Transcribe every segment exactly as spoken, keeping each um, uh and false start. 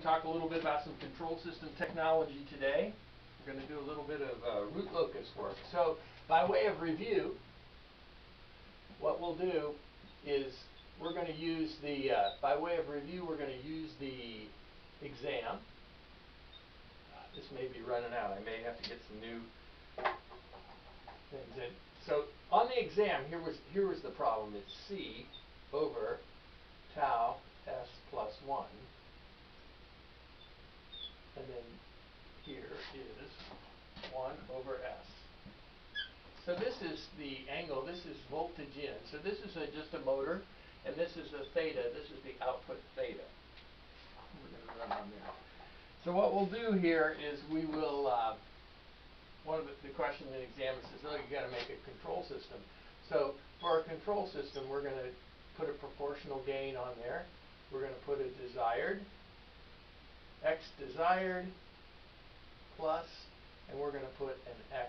talk a little bit about some control system technology today. We're going to do a little bit of uh, Root-Locus work. So by way of review, what we'll do is we're going to use the, uh, by way of review, we're going to use the exam. Uh, this may be running out. I may have to get some new things in. So on the exam, here was, here was the problem. It's C over tau S plus one. And then here is one over S. So this is the angle, this is voltage in. So this is a, just a motor, and this is a theta, this is the output theta. We're going to run on there. So what we'll do here is we will, uh, one of the, the questions in the exam says, oh, you got to make a control system. So for a control system, we're going to put a proportional gain on there. We're going to put a desired, X desired plus, and we're going to put an X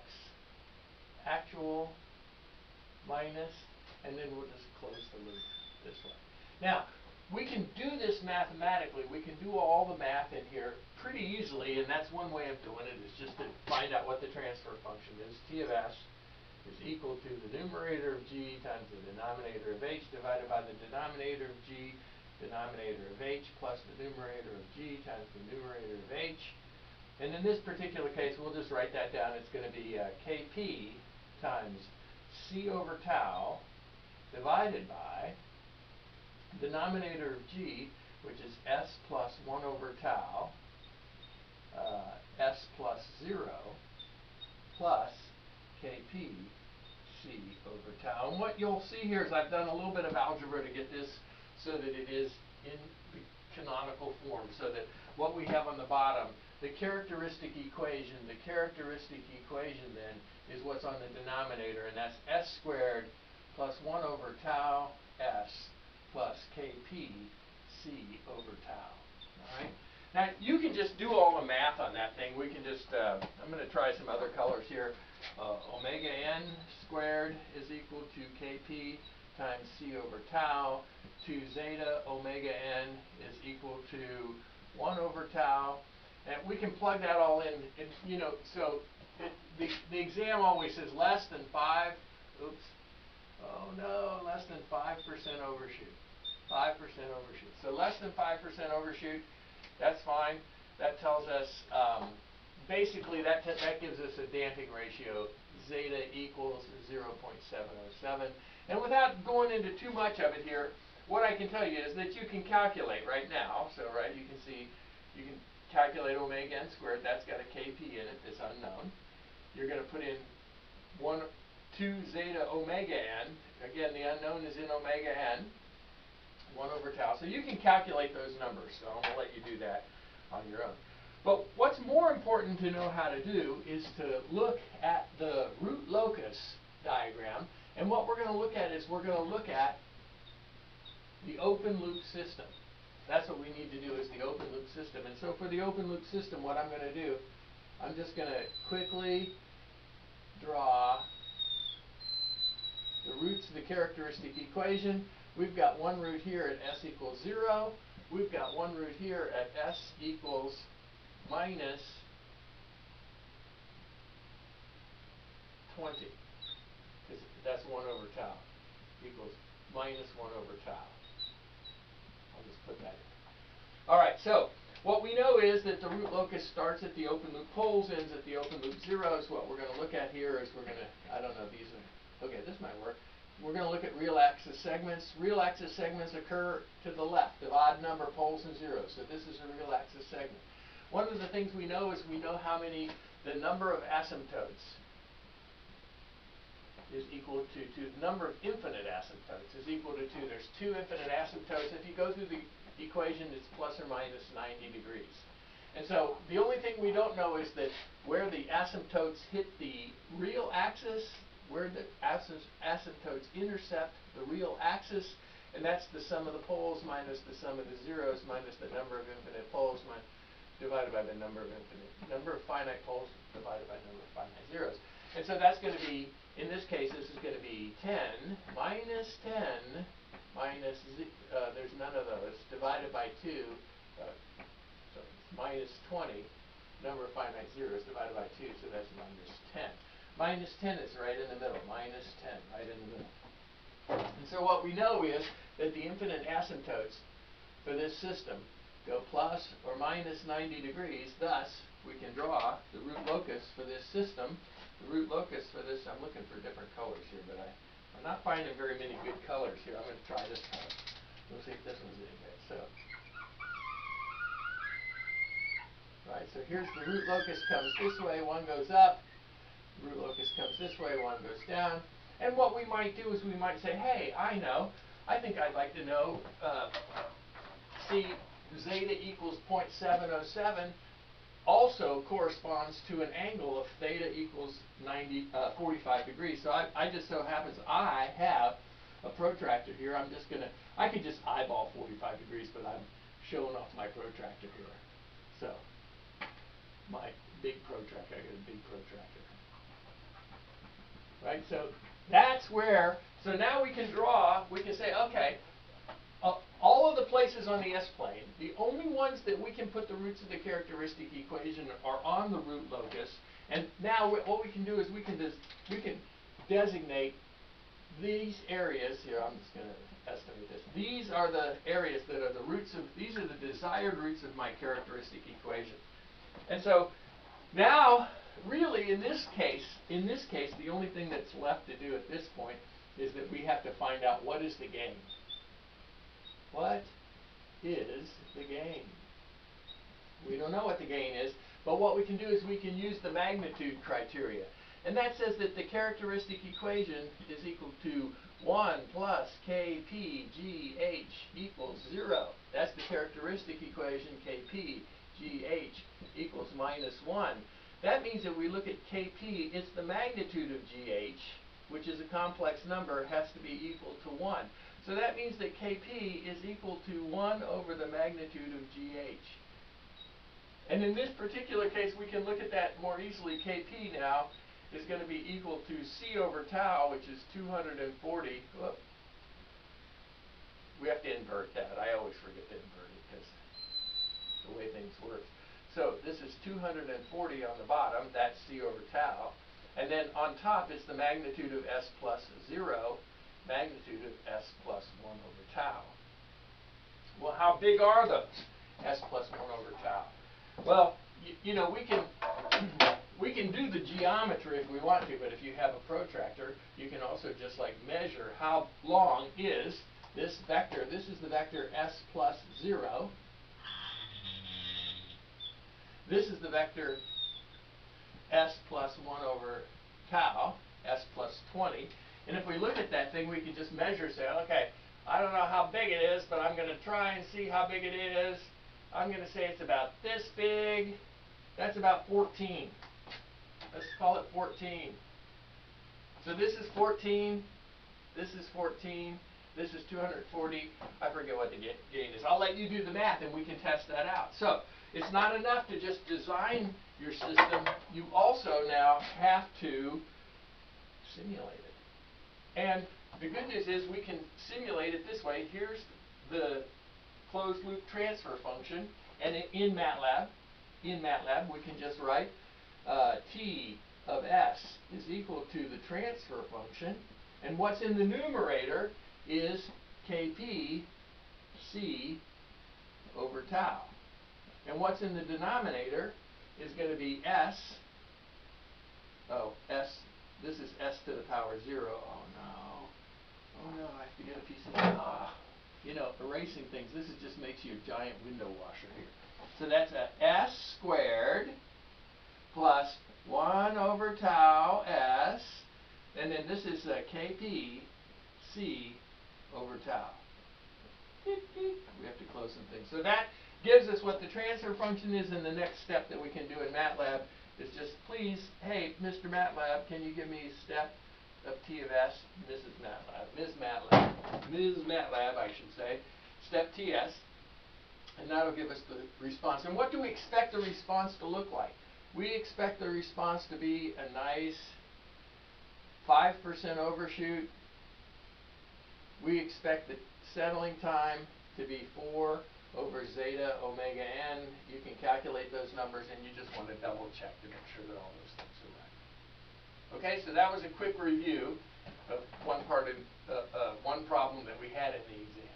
actual minus, and then we'll just close the loop this way. Now, we can do this mathematically. We can do all the math in here pretty easily, and that's one way of doing it, is just to find out what the transfer function is. T of S is equal to the numerator of G times the denominator of H divided by the denominator of G, denominator of H, plus the numerator of G times the numerator of H. And in this particular case, we'll just write that down. It's going to be uh, K P times C over tau divided by denominator of G, which is S plus one over tau, uh, S plus zero, plus K P C over tau. And what you'll see here is I've done a little bit of algebra to get this so that it is in the canonical form, so that what we have on the bottom, the characteristic equation, the characteristic equation then is what's on the denominator, and that's S squared plus one over tau S plus K P C over tau. All right. Now you can just do all the math on that thing. We can just, uh, I'm going to try some other colors here. Uh, omega n squared is equal to K P times C over tau. two zeta omega n is equal to one over tau. And we can plug that all in, and, you know, so it, the, the exam always says less than five, oops, oh no, less than five percent overshoot, five percent overshoot. So less than five percent overshoot, that's fine. That tells us, um, basically that, t that gives us a damping ratio, zeta equals zero point seven oh seven. And without going into too much of it here, what I can tell you is that you can calculate right now, so right, you can see, you can calculate omega n squared, that's got a K P in it, that's unknown. You're going to put in one, two zeta omega n, again the unknown is in omega n, one over tau. So you can calculate those numbers, so I'm going to let you do that on your own. But what's more important to know how to do is to look at the Root-Locus diagram, and what we're going to look at is we're going to look at the open loop system. That's what we need to do, is the open loop system. And so for the open loop system, what I'm going to do, I'm just going to quickly draw the roots of the characteristic equation. We've got one root here at S equals zero. We've got one root here at S equals minus twenty. Because that's one over tau. Equals minus one over tau. I'll just put that in. All right, so what we know is that the Root-Locus starts at the open loop poles, ends at the open loop zeros. What we're going to look at here is we're going to, I don't know, these are, okay, this might work. We're going to look at real axis segments. Real axis segments occur to the left of odd number poles and zeros. So this is a real axis segment. One of the things we know is we know how many, the number of asymptotes is equal to two. The number of infinite asymptotes is equal to two. There's two infinite asymptotes. If you go through the equation, it's plus or minus ninety degrees. And so the only thing we don't know is that where the asymptotes hit the real axis, where the asymptotes intercept the real axis, and that's the sum of the poles minus the sum of the zeros minus the number of infinite poles divided by the number of infinite, number of finite poles divided by number of finite zeros. And so that's going to be, in this case, this is going to be ten minus ten minus, z, uh, there's none of those, divided by two, uh, sorry, minus twenty, number of finite zeros divided by two, so that's minus ten. Minus ten is right in the middle, minus ten, right in the middle. And so what we know is that the infinite asymptotes for this system go plus or minus ninety degrees, thus we can draw the root locus for this system. The root locus for this, I'm looking for different colors here, but I, I'm not finding very many good colors here. I'm going to try this color. We'll see if this one's any good. So, right, so here's the root locus comes this way, one goes up. The root locus comes this way, one goes down. And what we might do is we might say, hey, I know, I think I'd like to know, uh, see, zeta equals zero point seven zero seven also corresponds to an angle of theta equals ninety, uh, forty-five degrees. So I, I just so happens I have a protractor here. I'm just going to, I could just eyeball forty-five degrees, but I'm showing off my protractor here. So, my big protractor, I got a big protractor. Right, so that's where, so now we can draw, we can say, okay, uh, all of the places on the S-plane, the only ones that we can put the roots of the characteristic equation are on the root locus. And now what we can do is we can, des we can designate these areas, here I'm just going to estimate this, these are the areas that are the roots of, these are the desired roots of my characteristic equation. And so now, really in this case, in this case, the only thing that's left to do at this point is that we have to find out what is the gain. What is the gain? We don't know what the gain is, but what we can do is we can use the magnitude criteria. And that says that the characteristic equation is equal to one plus K P G H equals zero. That's the characteristic equation, K P G H equals minus one. That means that we look at K P, it's the magnitude of G H, which is a complex number, has to be equal to one. So that means that K P is equal to one over the magnitude of G H. And in this particular case, we can look at that more easily. K P now is going to be equal to C over tau, which is two hundred forty. Whoop. We have to invert that. I always forget to invert it because the way things work. So this is two hundred forty on the bottom. That's C over tau. And then on top is the magnitude of S plus zero, magnitude of S plus one over tau. Well, how big are those? S plus one over tau. Well, you, you know, we can we can do the geometry if we want to, but if you have a protractor, you can also just like measure how long is this vector. This is the vector S plus zero. This is the vector S plus one over tau, S plus twenty. And if we look at that thing, we can just measure, say, okay, I don't know how big it is, but I'm going to try and see how big it is. I'm going to say it's about this big. That's about fourteen. Let's call it fourteen. So this is fourteen. This is fourteen. This is two hundred forty. I forget what the gain is. I'll let you do the math and we can test that out. So it's not enough to just design your system. You also now have to simulate it. And the good news is we can simulate it this way. Here's the closed loop transfer function. And in MATLAB, in MATLAB, we can just write uh, T of S is equal to the transfer function. And what's in the numerator is K P C over tau. And what's in the denominator is going to be S. Oh, S. This is S to the power zero. Oh no. Oh no, I have to get a piece of ah. You know, erasing things. This is just makes you a giant window washer here. So that's a S squared plus one over tau S. And then this is a K P C over tau. We have to close some things. So that gives us what the transfer function is, and the next step that we can do in MATLAB is just, please, hey, Mister MATLAB, can you give me a step of T of S? Missus MATLAB, Miz MATLAB, Miz MATLAB, I should say, step T S, and that'll give us the response. And what do we expect the response to look like? We expect the response to be a nice five percent overshoot. We expect the settling time to be four over zeta, omega n. You can calculate those numbers, and you just want to double check to make sure that all those things are right. Okay, so that was a quick review of one part of uh, uh, one problem that we had in the exam.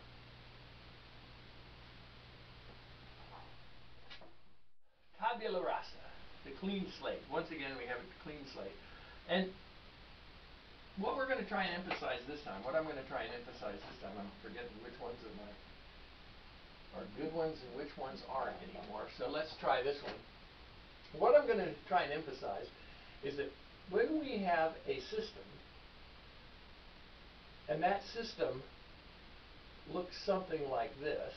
Tabula rasa, the clean slate. Once again, we have a clean slate. And what we're going to try and emphasize this time, what I'm going to try and emphasize this time, I'm forgetting which ones of my are good ones and which ones aren't anymore. So let's try this one. What I'm going to try and emphasize is that when we have a system, and that system looks something like this,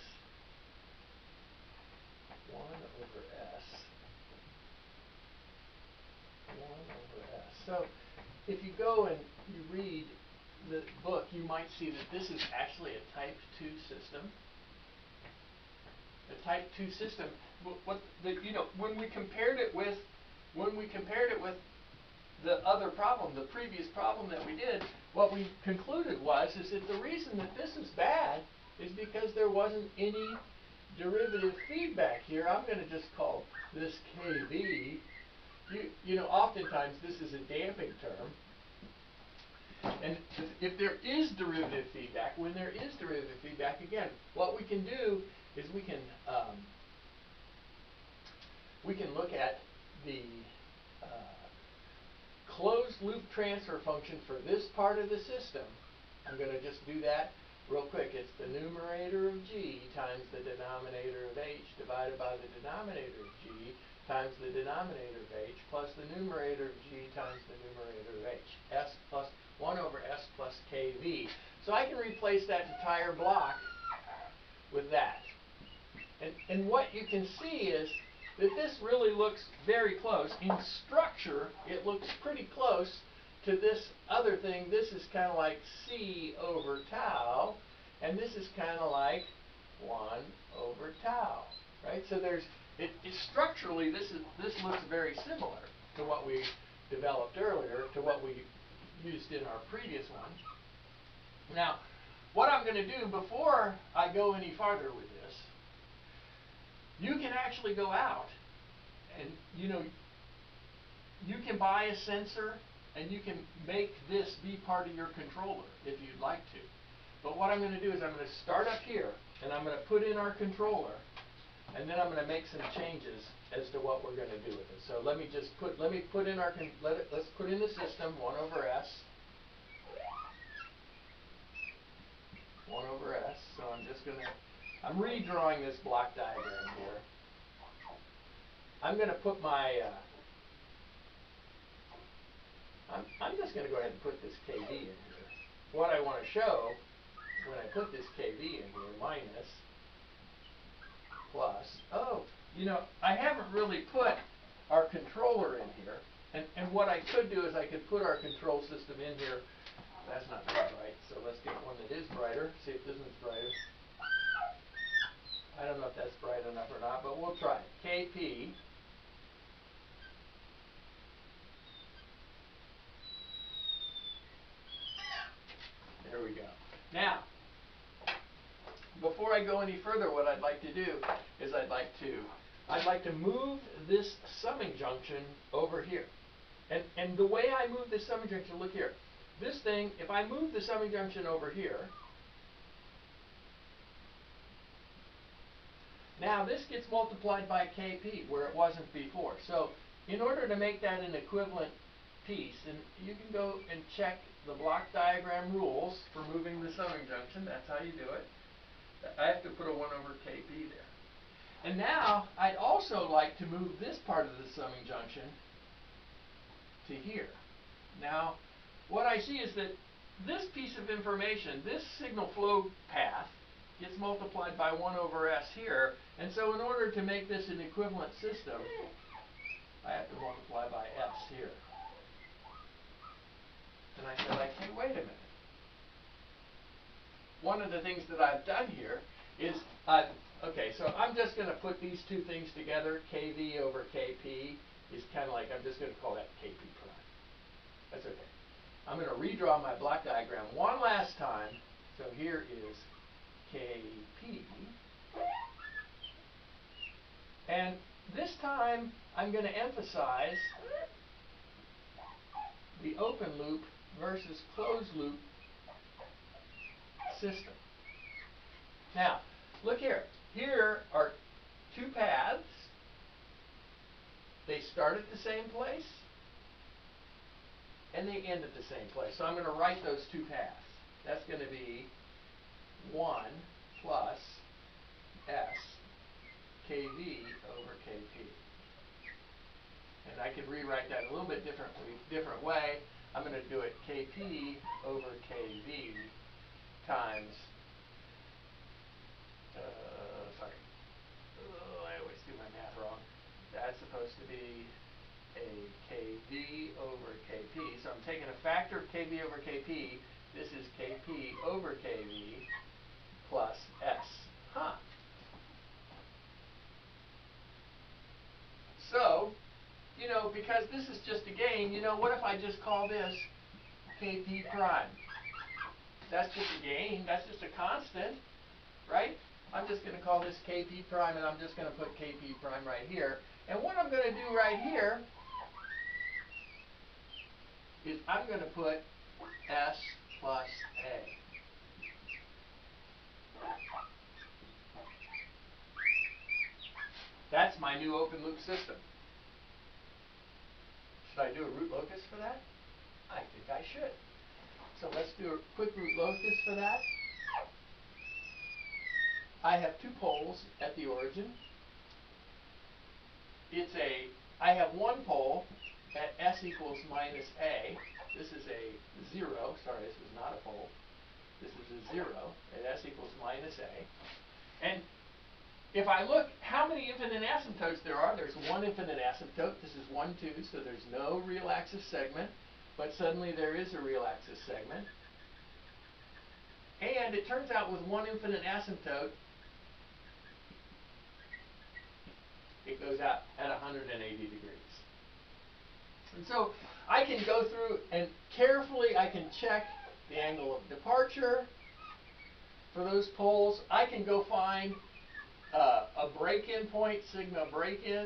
one over S, one over S. So if you go and you read the book, you might see that this is actually a type two system. A type two system. What the, you know, when we compared it with, when we compared it with the other problem, the previous problem that we did, what we concluded was is that the reason that this is bad is because there wasn't any derivative feedback here. I'm going to just call this K V. You, you know, oftentimes this is a damping term. And if, if there is derivative feedback, when there is derivative feedback, again, what we can do is we can um, we can look at the uh, closed loop transfer function for this part of the system. I'm going to just do that real quick. It's the numerator of G times the denominator of H divided by the denominator of G times the denominator of H plus the numerator of G times the numerator of H. S plus one over S plus K V. So I can replace that entire block with that. And, and what you can see is that this really looks very close. In structure, it looks pretty close to this other thing. This is kind of like C over tau, and this is kind of like one over tau, right? So there's, it, it structurally, this is this looks very similar to what we developed earlier, to what we used in our previous one. Now, what I'm going to do before I go any farther with this, you can actually go out and, you know, you can buy a sensor and you can make this be part of your controller if you'd like to. But what I'm going to do is I'm going to start up here and I'm going to put in our controller, and then I'm going to make some changes as to what we're going to do with it. So let me just put, let me put in our, let it, let's put in the system, one over S. one over S. So I'm just going to, I'm redrawing this block diagram here. I'm going to put my, uh, I'm, I'm just going to go ahead and put this K V in here. What I want to show when I put this K V in here, minus, plus, oh, you know, I haven't really put our controller in here. And, and what I could do is I could put our control system in here. That's not very bright, so let's get one that is brighter. See if this one's brighter. I don't know if that's bright enough or not, but we'll try it. K P. There we go. Now, before I go any further, what I'd like to do is I'd like to I'd like to move this summing junction over here. And and the way I move this summing junction, look here. This thing, if I move the summing junction over here, now this gets multiplied by K P where it wasn't before. So in order to make that an equivalent piece, and you can go and check the block diagram rules for moving the summing junction. That's how you do it. I have to put a one over K P there. And now I'd also like to move this part of the summing junction to here. Now, what I see is that this piece of information, this signal flow path, gets multiplied by one over S here. And so in order to make this an equivalent system, I have to multiply by S here. And I said, like, hey, wait a minute. One of the things that I've done here is, I've, okay, so I'm just going to put these two things together. K V over K P is kind of like, I'm just going to call that K P prime. That's okay. I'm going to redraw my block diagram one last time. So here is K P. This time, I'm going to emphasize the open loop versus closed loop system. Now, look here. Here are two paths. They start at the same place, and they end at the same place. So I'm going to write those two paths. That's going to be one plus S K V over K P. And I can rewrite that a little bit differently, different way. I'm going to do it K P over K V times, uh, sorry, oh, I always do my math wrong. That's supposed to be a K V over K P. So I'm taking a factor of K V over K P. This is K P over K V plus S. Huh. So, you know, because this is just a game, you know, what if I just call this K P prime? That's just a game. That's just a constant, right? I'm just going to call this K P prime, and I'm just going to put K P prime right here. And what I'm going to do right here is I'm going to put S plus A. That's my new open loop system. Should I do a root locus for that? I think I should. So let's do a quick root locus for that. I have two poles at the origin. It's a, I have one pole at S equals minus A. This is a zero. Sorry, this is not a pole. This is a zero at S equals minus A. And if I look how many infinite asymptotes there are, there's one infinite asymptote. This is one, two, so there's no real axis segment. But suddenly there is a real axis segment. And it turns out with one infinite asymptote, it goes out at one hundred eighty degrees. And so I can go through and carefully I can check the angle of departure for those poles. I can go find uh, a break-in point, sigma break-in.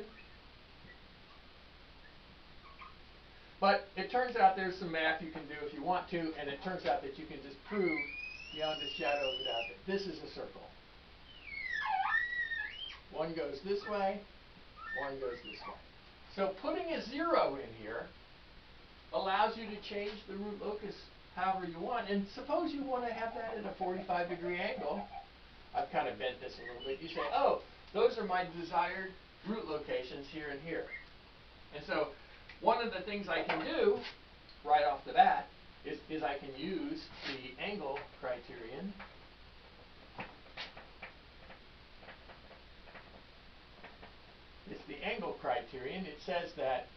But it turns out there's some math you can do if you want to, and it turns out that you can just prove beyond a shadow of a doubt that this is a circle. One goes this way, one goes this way. So putting a zero in here allows you to change the root locus however you want. And suppose you want to have that at a forty-five degree angle. I've kind of bent this a little bit. You say, oh, those are my desired root locations here and here. And so one of the things I can do right off the bat is, is I can use the angle criterion. It's the angle criterion. It says that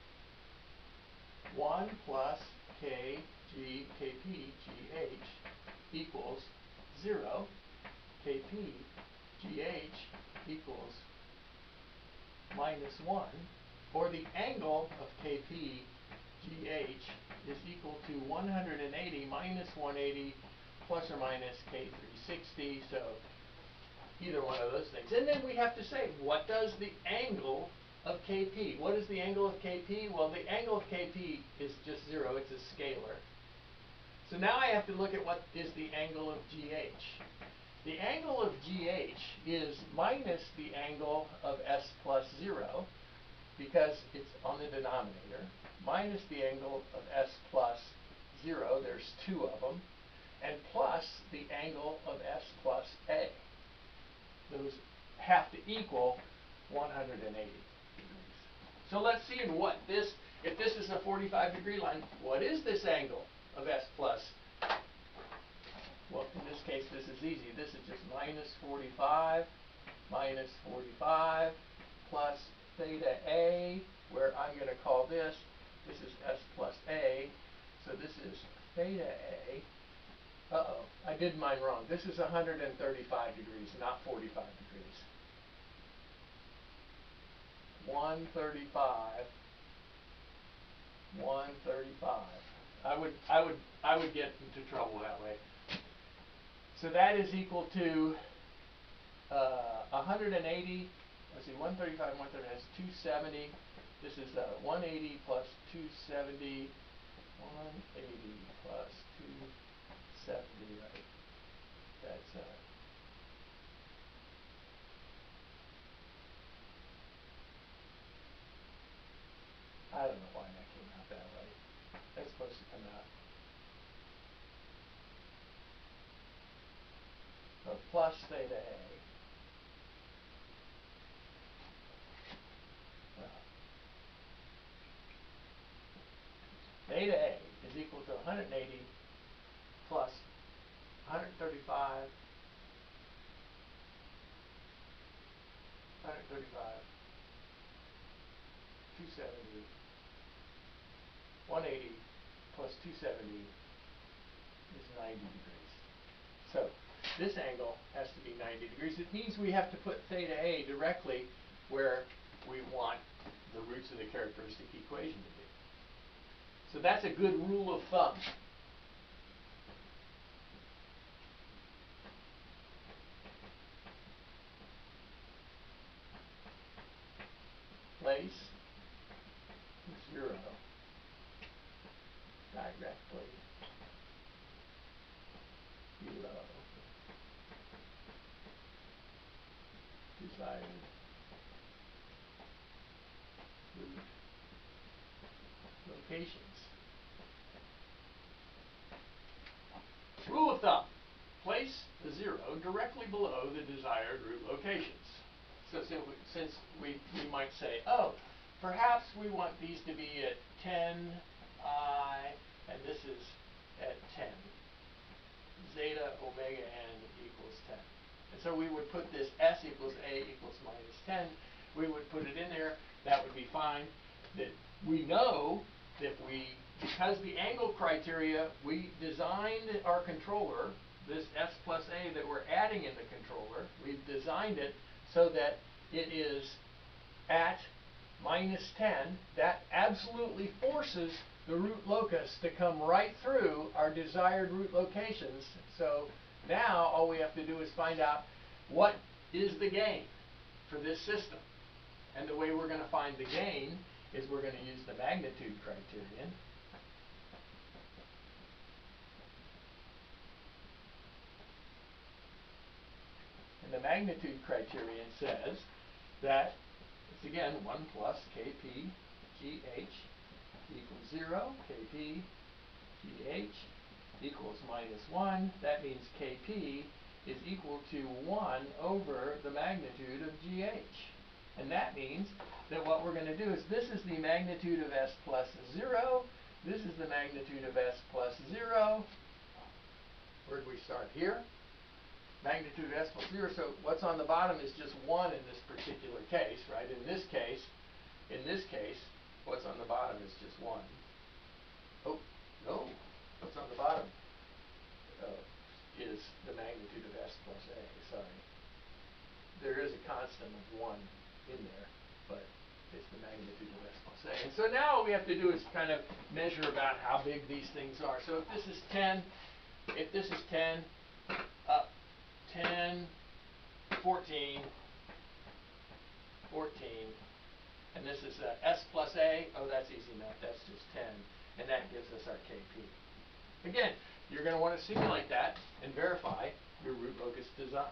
one plus K G K P G H equals zero. K P G H equals minus one. Or the angle of K P G H is equal to one hundred eighty minus one hundred eighty plus or minus K three sixty. So either one of those things. And then we have to say, what does the angle of K P? What is the angle of K P? Well, the angle of K P is just zero. It's a scalar. So now I have to look at what is the angle of G H. The angle of G H is minus the angle of S plus zero, because it's on the denominator, minus the angle of S plus zero, there's two of them, and plus the angle of S plus A. Those have to equal one hundred eighty degrees. So let's see in what this, if this is a forty-five degree line, what is this angle of S plus? Well, in this case, this is easy. This is just minus forty-five, minus forty-five, plus theta A, where I'm going to call this, this is S plus A, so this is theta A. Uh-oh, I did mine wrong. This is one hundred thirty-five degrees, not forty-five degrees. one thirty-five, one thirty-five. I would, I would, I would get into trouble that way. So that is equal to uh, one hundred eighty let's see, one thirty-five and one thirty, that's two seventy. This is uh, one eighty plus two seventy. one eighty plus two seventy, right? That's uh, I don't know why that came out that way. That's supposed to come out. So plus theta A. Well, theta A is equal to one hundred eighty plus one hundred thirty-five, one hundred thirty-five, two seventy, one eighty plus two seventy is ninety degrees. So this angle has to be ninety degrees. It means we have to put theta A directly where we want the roots of the characteristic equation to be. So that's a good rule of thumb. Place zero directly below desired root locations. Rule of thumb. Place the zero directly below the desired root locations. So since we, we might say, oh, perhaps we want these to be at ten I, and this is at ten. Zeta omega n equals ten. And so we would put this S equals A equals minus ten. We would put it in there. That would be fine. That we know that we, because the angle criteria, we designed our controller, this S plus A that we're adding in the controller, we've designed it so that it is at minus ten. That absolutely forces the root locus to come right through our desired root locations. So now all we have to do is find out what is the gain for this system. And the way we're going to find the gain is we're going to use the magnitude criterion. And the magnitude criterion says that it's again one plus K P G H equals zero, K P G H equals minus one. That means K P is equal to one over the magnitude of G H. And that means that what we're going to do is this is the magnitude of S plus zero. This is the magnitude of S plus zero. Where do we start here? Magnitude of S plus zero. So what's on the bottom is just one in this particular case, right? In this case, in this case, what's on the bottom is just one. Oh, no. What's on the bottom uh, is the magnitude of S plus A. Sorry. There is a constant of one in there, but it's the magnitude of S plus A. And so now all we have to do is kind of measure about how big these things are. So if this is ten, if this is ten, up ten, fourteen, fourteen, and this is uh, S plus A. Oh, that's easy enough. That's just ten, and that gives us our K P. Again, you're going to want to simulate that and verify your root locus design.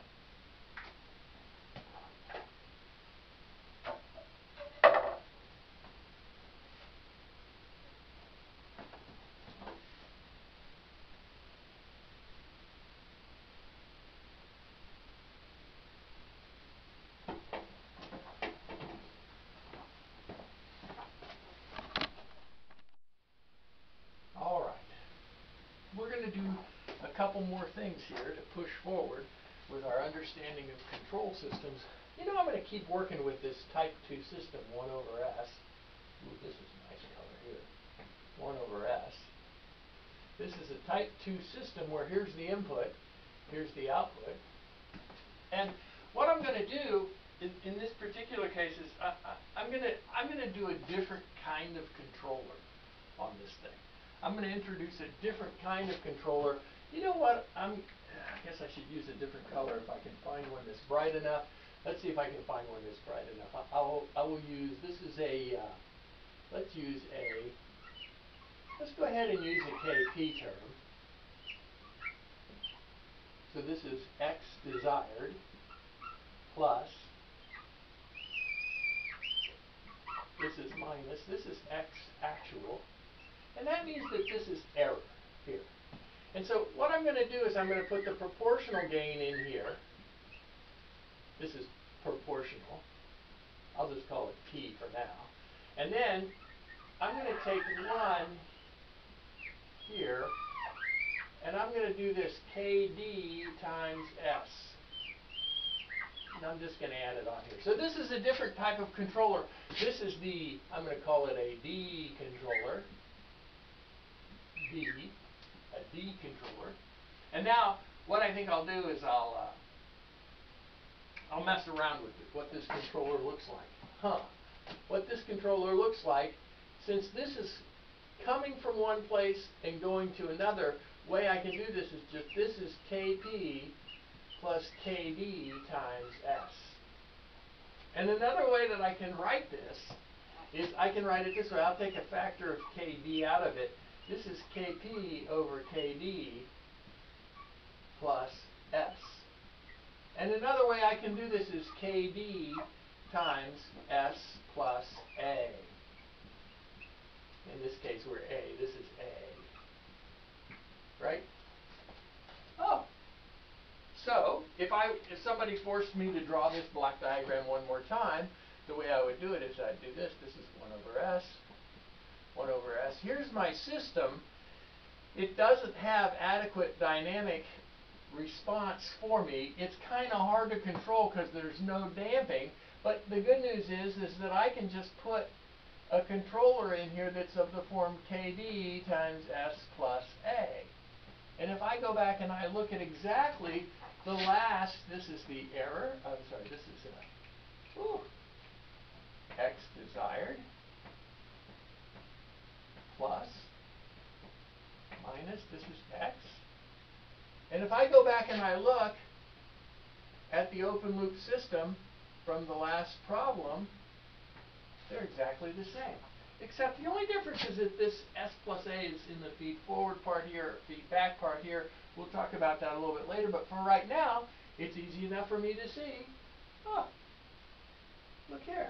We're going to do a couple more things here to push forward with our understanding of control systems. You know, I'm going to keep working with this type two system, one over S. Ooh, this is a nice color here. one over S. This is a type two system where here's the input, here's the output. And what I'm going to do in, in this particular case is I, I, I'm going to I'm going to do a different kind of controller on this thing. I'm going to introduce a different kind of controller. You know what? I'm, I guess I should use a different color if I can find one that's bright enough. let's see if I can find one that's bright enough. I, I will, I will use, this is a, uh, let's use a, let's go ahead and use a K P term. So this is x desired plus, this is minus, this is x actual, and that means that this is error here. And so what I'm going to do is I'm going to put the proportional gain in here. This is proportional. I'll just call it P for now. And then I'm going to take one here, and I'm going to do this K D times S. And I'm just going to add it on here. So this is a different type of controller. This is the, I'm going to call it a D controller. D, a D controller. And now what I think I'll do is I'll uh, I'll mess around with it, what this controller looks like. Huh. What this controller looks like, since this is coming from one place and going to another, way I can do this is just, this is K P plus K D times S. And another way that I can write this is I can write it this way. I'll take a factor of K D out of it. This is K P over K D plus S. And another way I can do this is K D times S plus A. In this case, we're A. This is A. Right? Oh. So, if I if somebody forced me to draw this block diagram one more time, the way I would do it is I'd do this. This is one over S. one over S. Here's my system. It doesn't have adequate dynamic response for me. It's kind of hard to control because there's no damping. But the good news is, is that I can just put a controller in here that's of the form K D times S plus A. And if I go back and I look at exactly the last, this is the error, I'm sorry, this is a, ooh, x desired plus minus, this is x. And if I go back and I look at the open loop system from the last problem, they're exactly the same. Except the only difference is that this S plus A is in the feed forward part here, feed back part here. We'll talk about that a little bit later, but for right now, it's easy enough for me to see. Oh, look here.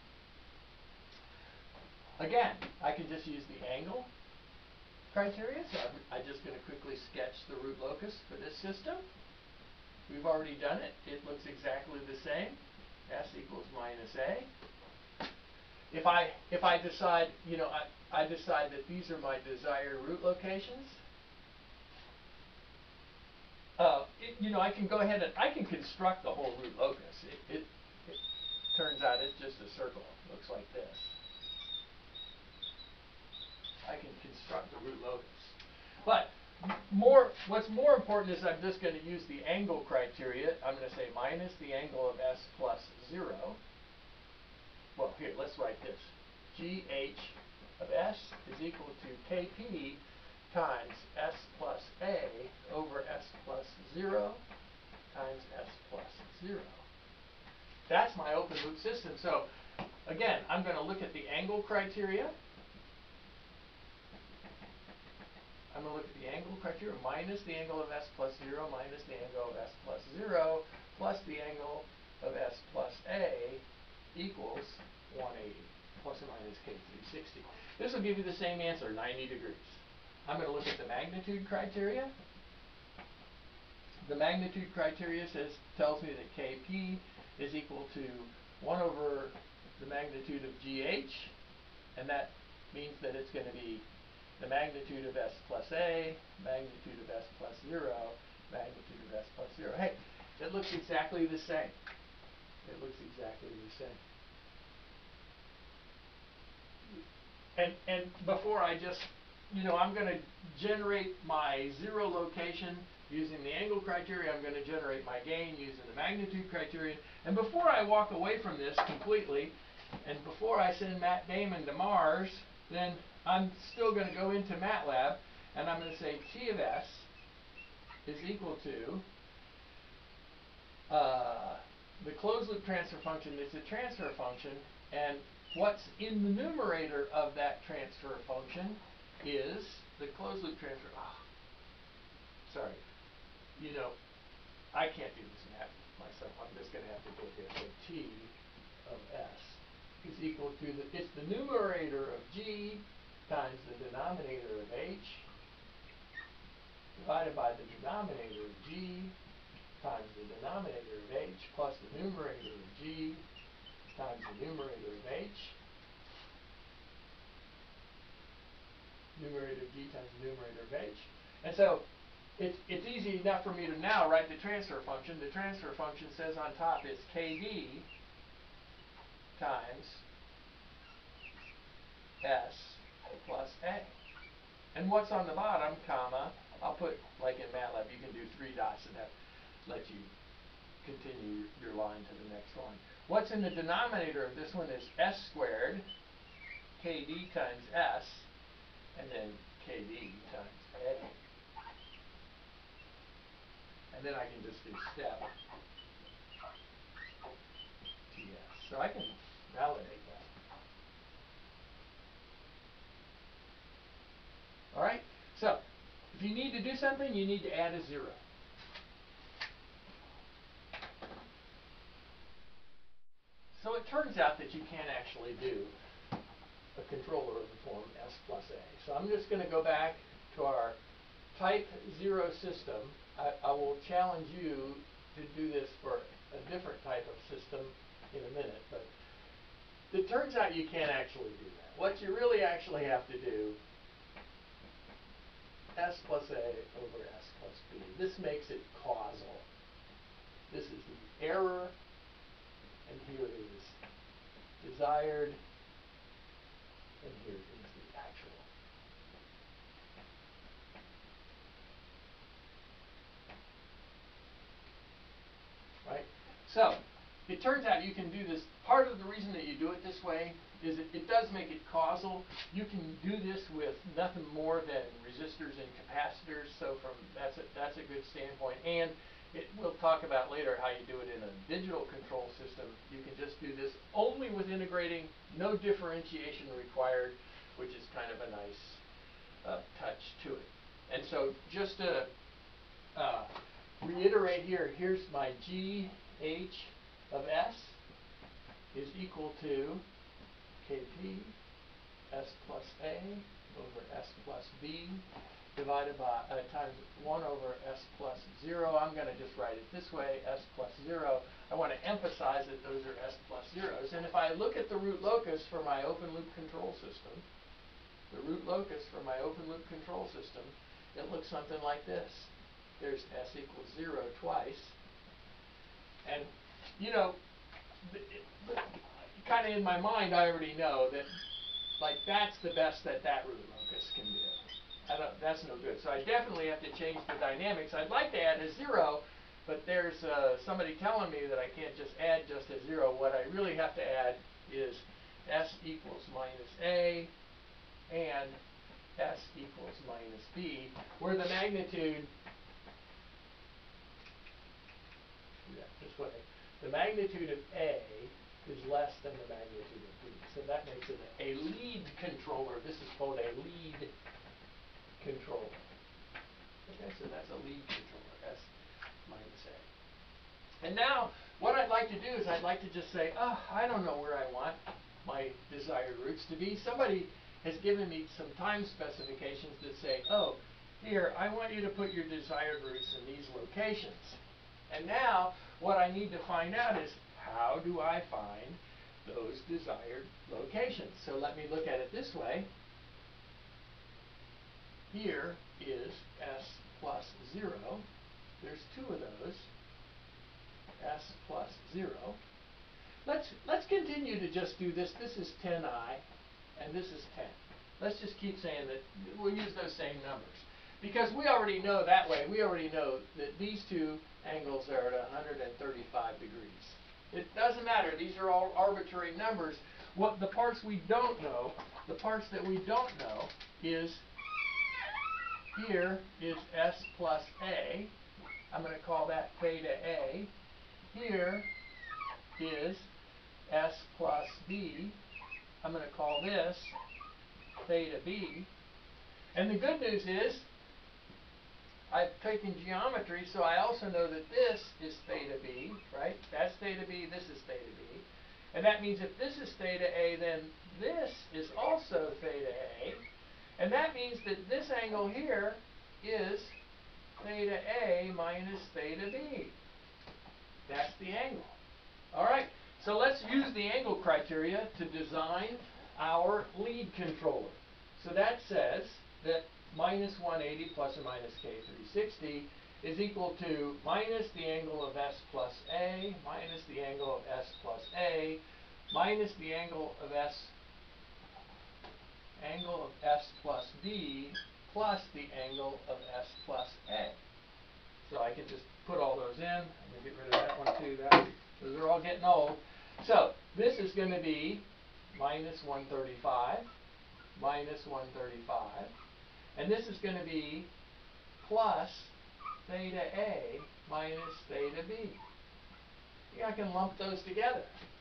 Again, I can just use the angle criteria, so I'm, I'm just going to quickly sketch the root locus for this system. We've already done it. It looks exactly the same. S equals minus A. If I if I decide, you know, I, I decide that these are my desired root locations, uh, it, you know, I can go ahead and I can construct the whole root locus. It, it, it turns out it's just a circle. It looks like this. I can construct the root locus. But more, what's more important is I'm just going to use the angle criteria. I'm going to say minus the angle of S plus zero. Well, here, let's write this. G H of S is equal to K P times S plus A over S plus zero times S plus zero. That's my open loop system. So, again, I'm going to look at the angle criteria. I'm going to look at the angle criteria minus the angle of S plus zero minus the angle of S plus zero plus the angle of S plus A equals one eighty, plus or minus K three sixty. This will give you the same answer, ninety degrees. I'm going to look at the magnitude criteria. The magnitude criteria says tells me that K P is equal to one over the magnitude of G H, and that means that it's going to be the magnitude of S plus A, magnitude of S plus zero, magnitude of S plus zero. Hey, it looks exactly the same. It looks exactly the same. And, and before I just, you know, I'm going to generate my zero location using the angle criteria. I'm going to generate my gain using the magnitude criterion. And before I walk away from this completely, and before I send Matt Damon to Mars, then I'm still going to go into MATLAB, and I'm going to say T of S is equal to uh, the closed loop transfer function is a transfer function, and what's in the numerator of that transfer function is the closed loop transfer. Oh, sorry. You know, I can't do this math myself. I'm just going to have to do it here. So T of S is equal to the, it's the numerator of G times the denominator of H divided by the denominator of G times the denominator of H plus the numerator of G times the numerator of H. Numerator of G times the numerator of H. And so it's, it's easy enough for me to now write the transfer function. The transfer function says on top it's K D times S plus A. And what's on the bottom, comma, I'll put, like in MATLAB, you can do three dots and that lets you continue your line to the next line. What's in the denominator of this one is S squared, K D times S, and then K D times A. And then I can just do step T S. So I can validate that. All right? So, if you need to do something, you need to add a zero. So it turns out that you can actually do a controller of the form S plus A. So I'm just going to go back to our type zero system. I, I will challenge you to do this for a different type of system in a minute, but it turns out you can't actually do that. What you really actually have to do, S plus A over S plus B. This makes it causal. This is the error, and here is desired, and here is the actual. Right? So, it turns out you can do this. Part of the reason that you do it this way is it, it does make it causal. You can do this with nothing more than resistors and capacitors, so from that's a, that's a good standpoint. And it, we'll talk about later how you do it in a digital control system. You can just do this only with integrating, no differentiation required, which is kind of a nice uh, touch to it. And so just to uh, reiterate here, here's my G H of S is equal to K P S plus A over S plus B divided by uh, times one over S plus zero. I'm going to just write it this way, S plus zero. I want to emphasize that those are S plus zeros. And if I look at the root locus for my open loop control system, the root locus for my open loop control system, it looks something like this. There's S equals zero twice. And, you know, kind of in my mind, I already know that, like, that's the best that that root locus can do. I don't, that's no good. So I definitely have to change the dynamics. I'd like to add a zero, but there's uh, somebody telling me that I can't just add just a zero. What I really have to add is S equals minus A and S equals minus B, where the magnitude, yeah, this way, the magnitude of A is less than the magnitude of B. So that makes it a lead controller. This is called a lead controller. Okay, so that's a lead controller, S minus A. And now, what I'd like to do is I'd like to just say, oh, I don't know where I want my desired roots to be. Somebody has given me some time specifications that say, oh, here, I want you to put your desired roots in these locations. And now, what I need to find out is, how do I find those desired locations? So let me look at it this way. Here is S plus zero. There's two of those. S plus zero. Let's, let's continue to just do this. This is ten I, and this is ten. Let's just keep saying that we'll use those same numbers. Because we already know that way, we already know that these two angles are at one hundred thirty-five degrees. It doesn't matter. These are all arbitrary numbers. What the parts we don't know, the parts that we don't know is, here is S plus A. I'm going to call that theta A. Here is S plus B. I'm going to call this theta B. And the good news is, I've taken geometry, so I also know that this is theta B, right? That's theta B, this is theta B. And that means if this is theta A, then this is also theta A. And that means that this angle here is theta A minus theta B. That's the angle. All right, so let's use the angle criteria to design our lead controller. So that says that minus one eighty plus or minus K three sixty is equal to minus the angle of S plus A minus the angle of S plus A minus the angle of S angle of S plus B plus the angle of S plus A. So I can just put all those in. I'm going to get rid of that one too. That, those are all getting old. So this is going to be minus one thirty-five minus one thirty-five. And this is going to be plus theta A minus theta B. Yeah, I can lump those together.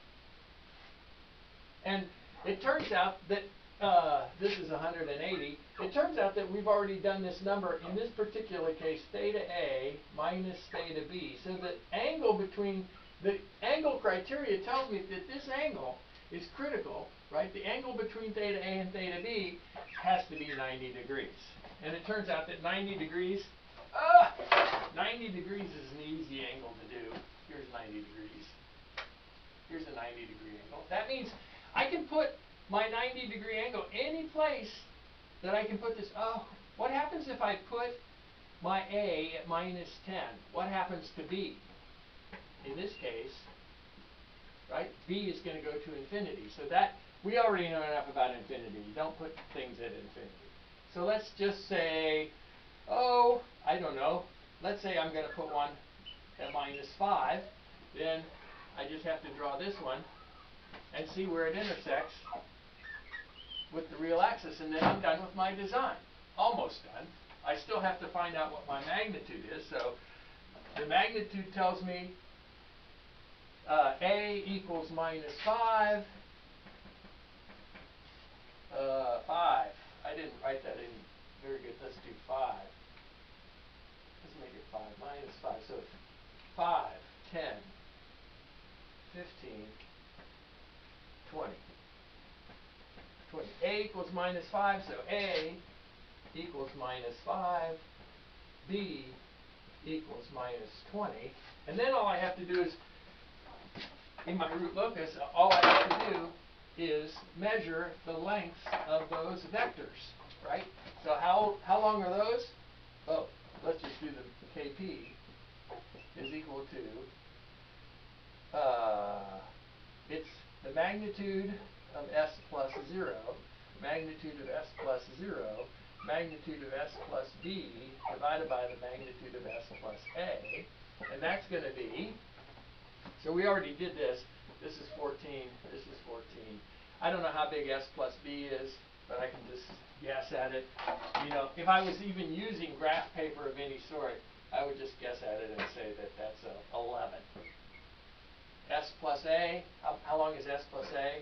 And it turns out that uh, this is one hundred eighty. It turns out that we've already done this number, in this particular case, theta A minus theta B. So the angle between, the angle criteria tells me that this angle is critical, right? The angle between theta A and theta B has to be ninety degrees. And it turns out that ninety degrees, uh, ninety degrees is an easy angle to do. Here's ninety degrees. Here's a ninety degree angle. That means I can put my ninety degree angle any place that I can put this. Oh, what happens if I put my A at minus ten? What happens to B? In this case, right, B is going to go to infinity. So that, we already know enough about infinity. You don't put things at infinity. So let's just say, oh, I don't know. Let's say I'm going to put one at minus five. Then I just have to draw this one and see where it intersects with the real axis, and then I'm done with my design. Almost done. I still have to find out what my magnitude is. So the magnitude tells me uh, A equals minus five. Uh, five. I didn't write that in very good. Let's do five. Let's make it five. Minus five. So five, ten, fifteen, twenty. twenty. A equals minus five, so A equals minus five. B equals minus twenty. And then all I have to do is, in my root locus, all I have to do is measure the lengths of those vectors, right? So how, how long are those? Oh, let's just do the K P is equal to, uh, it's the magnitude of S plus zero, magnitude of S plus zero, magnitude of S plus B divided by the magnitude of S plus A, and that's going to be, so we already did this, this is fourteen, this is fourteen. I don't know how big S plus B is, but I can just guess at it. You know, if I was even using graph paper of any sort, I would just guess at it and say that that's a eleven. S plus A, how, how long is S plus A?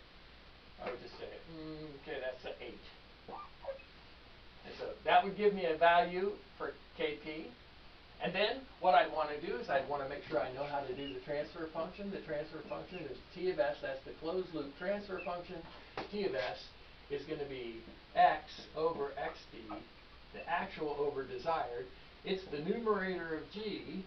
I would just say, mm, okay, that's an eight. And so that would give me a value for K P. And then what I'd want to do is I'd want to make sure I know how to do the transfer function. The transfer function is T of S, that's the closed loop transfer function. T of S is going to be X over X D, the actual over desired. It's the numerator of G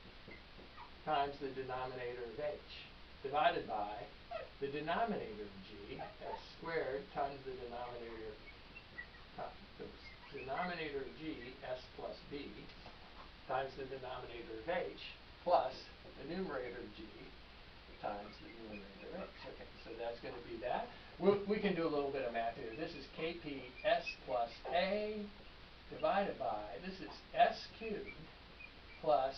times the denominator of H, divided by the denominator of G, S squared, times the denominator, uh, the denominator of G, S plus B, times the denominator of H, plus the numerator of G, times the numerator of H. Okay, so that's going to be that. We'll, we can do a little bit of math here. This is K P S plus A divided by, this is S cubed plus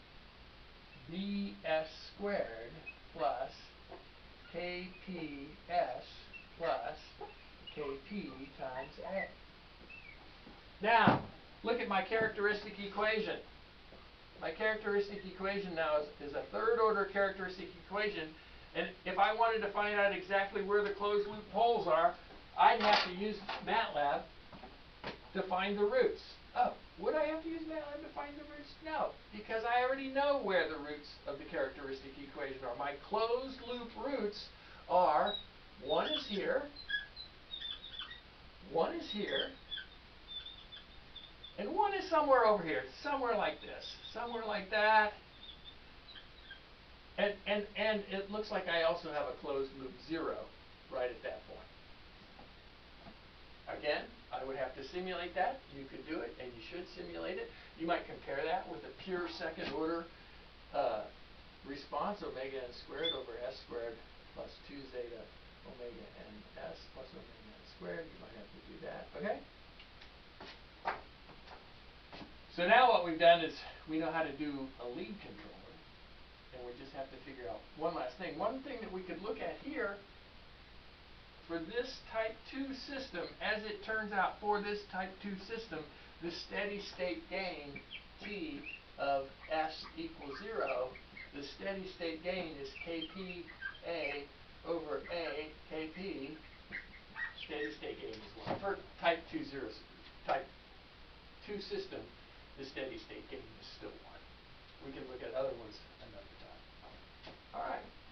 B S squared plus K P S plus K P times A. Now, look at my characteristic equation. My characteristic equation now is, is a third order characteristic equation, and if I wanted to find out exactly where the closed loop poles are, I'd have to use MATLAB to find the roots. Oh, would I have to use MATLAB to find the roots? No, because I already know where the roots of the characteristic equation are. My closed loop roots are, one is here, one is here, and one is somewhere over here, somewhere like this, somewhere like that. And, and, and it looks like I also have a closed loop zero right at that point. Again, I would have to simulate that. You could do it, and you should simulate it. You might compare that with a pure second order uh, response, omega n squared over s squared plus two zeta omega n s plus omega n squared. You might have to do that, okay? So now what we've done is we know how to do a lead controller, and we just have to figure out one last thing. One thing that we could look at here, for this type two system, as it turns out for this type two system, the steady state gain T of S equals zero, the steady state gain is K P A over A K P, steady state gain is one. For type two zeros, type two system, the steady state gain is still one. We can look at other ones another time. All right.